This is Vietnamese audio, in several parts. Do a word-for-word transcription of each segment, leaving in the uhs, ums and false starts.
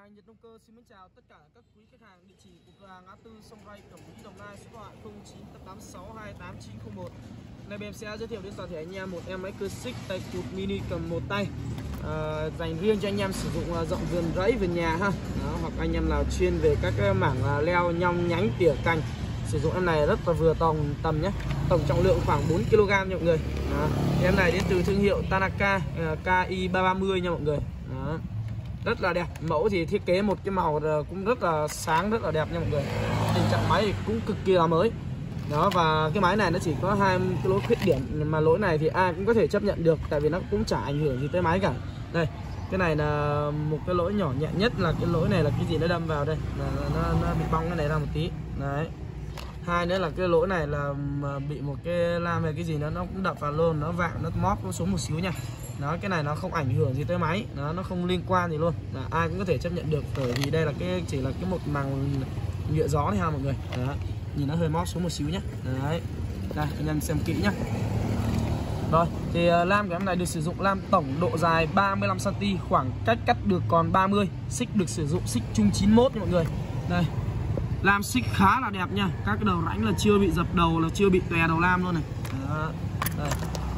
hàng Nhật Nông Cơ xin mến chào tất cả các quý khách hàng. Địa chỉ của cửa hàng ngã tư Sông Ray, Cẩm Mỹ, Đồng Nai, số điện thoại không chín tám sáu hai tám chín không một. Này bên em sẽ giới thiệu đến toàn thể anh em một em máy cưa xích tay cụt mini cầm một tay, à, dành riêng cho anh em sử dụng uh, dọn vườn rẫy vườn nhà ha. Đó, hoặc anh em nào chuyên về các cái mảng uh, leo nhong nhánh tỉa cành, sử dụng em này rất là vừa tầm tầm nhé. Tổng trọng lượng khoảng bốn ki lô gam nha mọi người. Đó, em này đến từ thương hiệu Tanaka uh, K I ba ba mươi nha mọi người. Đó, rất là đẹp. Mẫu thì thiết kế một cái màu cũng rất là sáng, rất là đẹp nha mọi người. Tình trạng máy thì cũng cực kỳ là mới. Đó, và cái máy này nó chỉ có hai cái lỗi khuyết điểm, mà lỗi này thì ai cũng có thể chấp nhận được, tại vì nó cũng chả ảnh hưởng gì tới máy cả. Đây, cái này là một cái lỗi nhỏ nhẹ nhất, là cái lỗi này là cái gì nó đâm vào đây, là nó, nó bị bong cái này ra một tí. Đấy. Hai nữa là cái lỗi này là bị một cái lam về cái gì đó nó cũng đập vào luôn, nó vạng nó móp nó xuống một xíu nha. Đó, cái này nó không ảnh hưởng gì tới máy, nó nó không liên quan gì luôn, là ai cũng có thể chấp nhận được, bởi vì đây là cái chỉ là cái một màng nhựa gió này ha mọi người. Đó, nhìn nó hơi móp xuống một xíu nhé. Đấy, đây anh em xem kỹ nhá. Rồi thì uh, lam của em này được sử dụng lam tổng độ dài ba mươi lăm xăng ti mét, khoảng cách cắt được còn ba mươi. Xích được sử dụng xích chung chín mốt nha mọi người. Đây, lam xích khá là đẹp nha, các cái đầu rãnh là chưa bị dập đầu, là chưa bị tòe đầu lam luôn này. Đó, đây,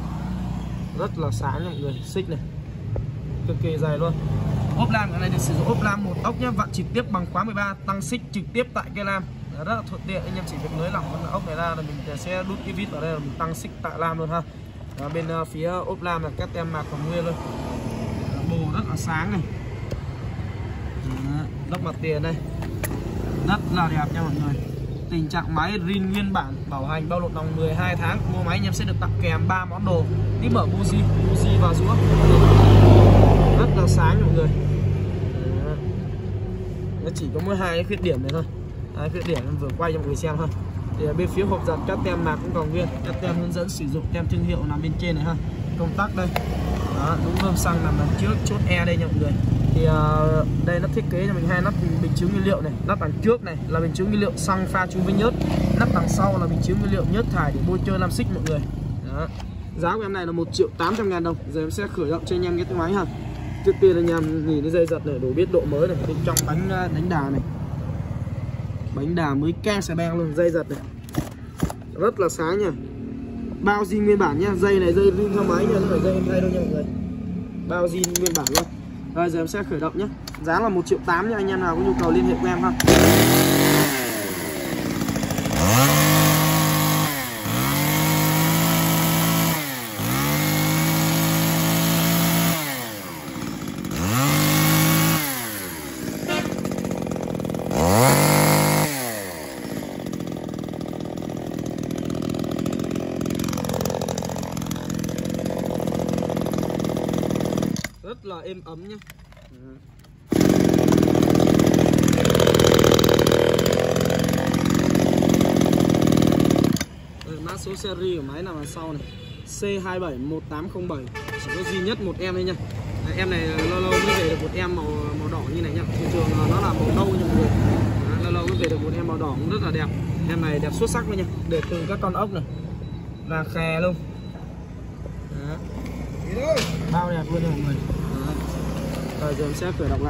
rất là sáng nha mọi người. Xích này cực kỳ dày luôn. Ốp lam cái này được sử dụng ốp lam một ốc nhé, vặn trực tiếp bằng khóa mười ba, tăng xích trực tiếp tại cây lam. Đó, rất là thuận tiện, anh em chỉ việc nới lỏng con ốc này ra là mình sẽ đút cái vít vào đây, là mình tăng xích tại lam luôn ha. Đó, bên uh, phía ốp lam là các tem mạc còn nguyên luôn. Đó, bồ rất là sáng này. Đó, lốc mặt tiền đây rất là đẹp nha mọi người. Tình trạng máy zin nguyên bản, bảo hành bao lột đồng mười hai tháng. Mua máy anh em sẽ được tặng kèm ba món đồ: tí mở buji, buji và rũa. Rất là sáng mọi người. Đó, nó chỉ có mỗi hai cái khuyết điểm này thôi, hai khuyết điểm em vừa quay cho mọi người xem thôi. Thì ở bên phía hộp giật các tem mạc cũng còn nguyên, các tem hướng dẫn sử dụng, tem thương hiệu nằm bên trên này ha. Công tắc đây. Đó, đúng bơm xăng nằm đằng trước, chốt E đây nha mọi người. Thì uh, đây nó thiết kế cho mình hai nắp bình chứa nguyên liệu này. Nắp đằng trước này là bình chứa nguyên liệu xăng pha chung với nhớt, nắp đằng sau là bình chứa nguyên liệu nhớt thải để bôi trơn lam xích mọi người. Đó, giá của em này là một triệu tám trăm ngàn đồng. Giờ em sẽ khởi động cho anh em cái máy ha. Trước tiên là anh em nhìn cái dây giật này, đủ biết độ mới này. Bên trong bánh đánh đà này, bánh đà mới ca xà beng luôn. Dây giật này rất là sáng nha, bao zin nguyên bản nha. Dây này dây zin theo máy nha, không phải dây em thay đâu nha mọi người, bao zin nguyên bản luôn. Rồi giờ em sẽ khởi động nhé. Giá là một triệu tám nha, anh em nào có nhu cầu liên hệ với em ha. Rất là êm ấm nhé. Đây, mã số series của máy nằm ở sau này, C hai bảy một tám không bảy. Chỉ có duy nhất một em đây nha. Đấy, em này lâu lâu mới về được một em màu màu đỏ như này nhá. Thường thường nó là màu nâu nha mọi người. Đấy, lâu lâu mới về được một em màu đỏ cũng rất là đẹp. Em này đẹp xuất sắc luôn nha, để từ các con ốc này là khè luôn. Đó, bao đẹp luôn nha mọi người. Đó. Rồi giờ em sẽ khởi động lại.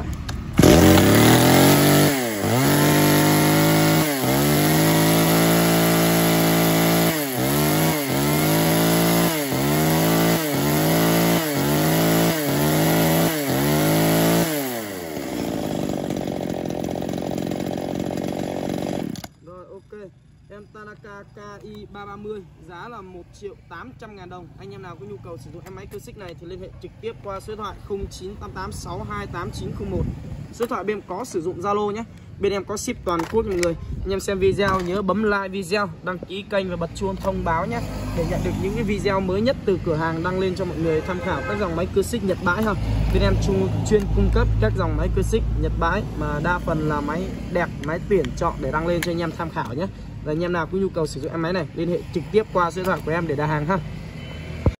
Rồi ok, em Tanaka K I ba ba mươi, giá là một triệu tám trăm ngàn đồng. Anh em nào có nhu cầu sử dụng em máy cưa xích này thì liên hệ trực tiếp qua số điện thoại không chín tám tám sáu hai tám chín không một. Số điện thoại bên em có sử dụng Zalo nhé. Bên em có ship toàn quốc mọi người. Anh em xem video nhớ bấm like video, đăng ký kênh và bật chuông thông báo nhé, để nhận được những cái video mới nhất từ cửa hàng đăng lên cho mọi người tham khảo các dòng máy cưa xích Nhật bãi ha. Bên em chuyên cung cấp các dòng máy cưa xích Nhật bãi, mà đa phần là máy đẹp, máy tuyển chọn để đăng lên cho anh em tham khảo nhé. Và anh em nào có nhu cầu sử dụng em máy này liên hệ trực tiếp qua số điện thoại của em để đặt hàng ha.